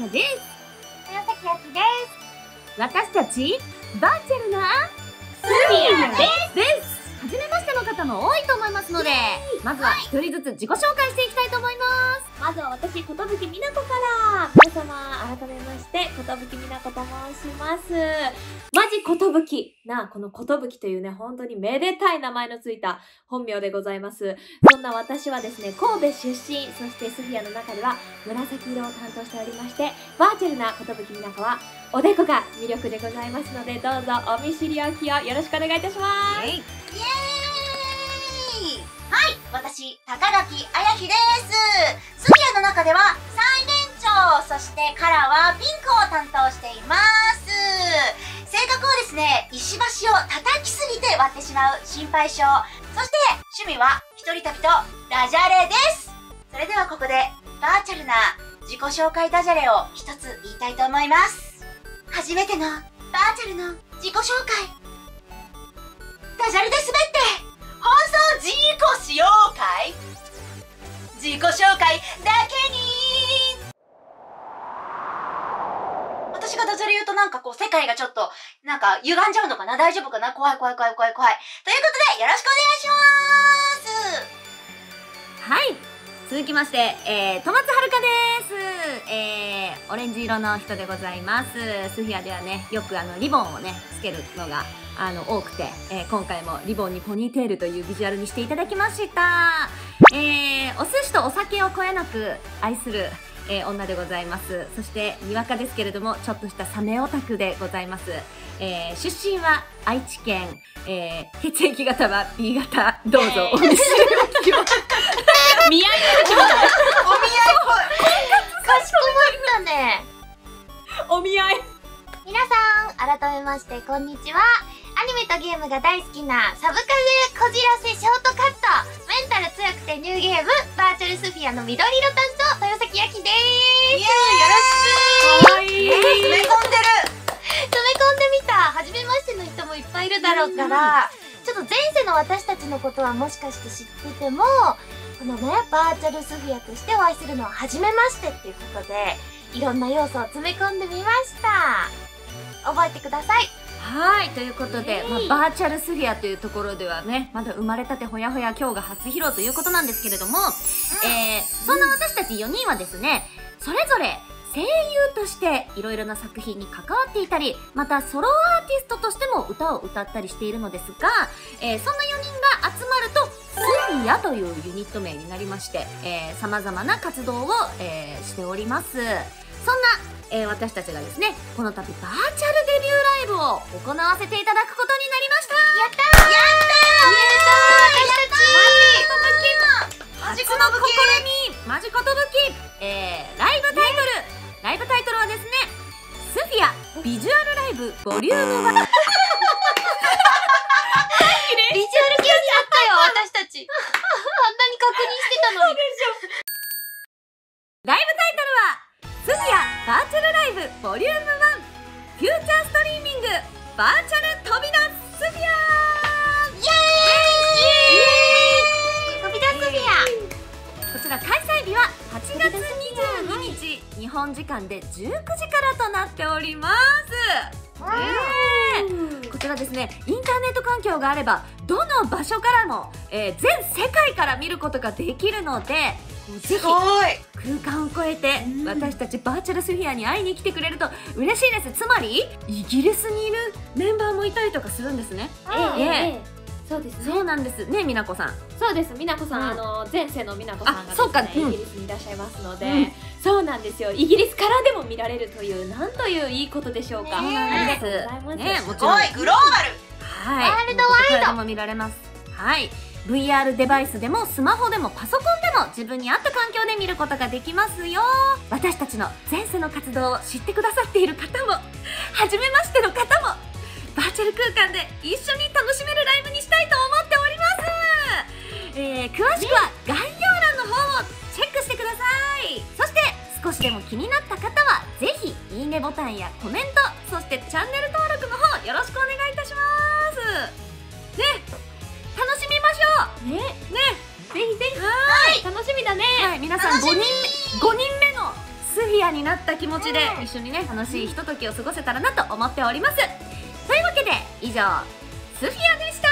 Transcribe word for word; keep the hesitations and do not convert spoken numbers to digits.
香です。 豊崎あきです。 私たちバーチャルなスフィアですです。初めましての方も多いと思いますので、まずは一人ずつ自己紹介していきたいと思います。 まずは私、寿美奈子から皆様改めまして寿美奈子と申します。マジ寿なこの寿というね、本当にめでたい名前のついた本名でございます。そんな私はですね、神戸出身、そしてスフィアの中では紫色を担当しておりまして、バーチャルな寿美奈子はおでこが魅力でございますので、どうぞお見知りおきをよろしくお願いいたします。 イエーイ。はい、私、高垣彩希です。スフィアの中では最年長、そしてカラーはピンクを担当しています。性格はですね、石橋を叩きすぎて割ってしまう心配性。そして趣味は一人旅とダジャレです。それではここでバーチャルな自己紹介ダジャレを一つ言いたいと思います。初めてのバーチャルの自己紹介。ダジャレで滑って放送自己紹介自己紹介だけに。私がダジャレ言うとなんかこう世界がちょっとなんか歪んじゃうのかな、大丈夫かな、怖い怖い怖い怖い怖い。ということでよろしくお願いします。 はい、続きまして、えー、戸松遥です。えー、オレンジ色の人でございます。スフィアではね、よくあのリボンをねつけるのがあの多くて、えー、今回もリボンにポニーテールというビジュアルにしていただきました。えー、お寿司とお酒をこえなく愛する、えー、女でございます。そしてにわかですけれども、ちょっとしたサメオタクでございます。えー、出身は愛知県、えー、血液型は ビー 型。どうぞお見知りおきを。 見合いの時みたい。 お見合いっぽい。 かしこまったね。 お見合い。 皆さん、改めましてこんにちは。アニメとゲームが大好きなサブカルこじらせショートカット、メンタル強くてニューゲームバーチャルスフィアの緑色担当、豊崎あきでーす。 イエーイ、よろしく。 かわいい。 詰め込んでる。 詰め込んでみた。初めましての人もいっぱいいるだろうから、ちょっと前世の私たちのことはもしかして知ってても、このね、バーチャルスフィアとしてお会いするのは初めましてっていうことで、いろんな要素を詰め込んでみました。覚えてください。 はい、ということで、まあ、バーチャルスフィアというところではね、まだ生まれたてほやほや今日が初披露ということなんですけれども、うん、えー、そんな私たちよにんはですね、それぞれ声優としていろいろな作品に関わっていたり、またソロアーティストとしても歌を歌ったりしているのですが、えー、そんなよにんが集まるとスフィアというユニット名になりまして、えー、様々な活動を、えー、しております。そんなえー、私たちがですね、この度バーチャルデビューライブを行わせていただくことになりました。 やったー、やったー、やったー、 マジコの試み、マジコとぶき、えー、ライブタイトル、ライブタイトルはですね、スフィアビジュアルライブボリュームワン。ビジュアル系にあったよ、私たち。あんなに確認してたのに。 ライブタイトルはスフィアバーチャルライブボリュームワンフューチャーストリーミングバーチャル飛び出すスフィア。イエーイ、 飛び出すスフィア。 こちら開催日ははちがつにじゅうににち、日本時間でじゅうくじからとなっております。ね、こちらですね、インターネット環境があればどの場所からも、えー、全世界から見ることができるので、ぜひ空間を超えて私たちバーチャルスフィアに会いに来てくれると嬉しいです。つまりイギリスにいるメンバーもいたりとかするんですね。 ええええ、そうですね。 そうなんですね、美奈子さん。 そうです、美奈子さん、うん、あの前世の美奈子さんがですね、 そうか、うん、 イギリスにいらっしゃいますので、うん、そうなんですよ。イギリスからでも見られるという、なんといういいことでしょうか。 そうなんです。 ね、もちろんすごいグローバル。 はい、ワールドワイドでも見られます。はい。ブイアール デバイスでもスマホでもパソコンでも自分に合った環境で見ることができますよ。私たちの前世の活動を知ってくださっている方も初めましての方もバーチャル空間で一緒に楽しめるライブにしたいと思っております。えー、詳しくは概要欄の方をチェックしてください。そして少しでも気になった方はぜひいいねボタンやコメント、そしてチャンネル登録の方よろしくお願いいたします。ね、楽しみましょうね。ね、ぜひぜひ。はい、楽しみだね。はい、皆さんごにんめごにんめのスフィアになった気持ちで一緒にね楽しいひとときを過ごせたらなと思っております。というわけで以上スフィアでした。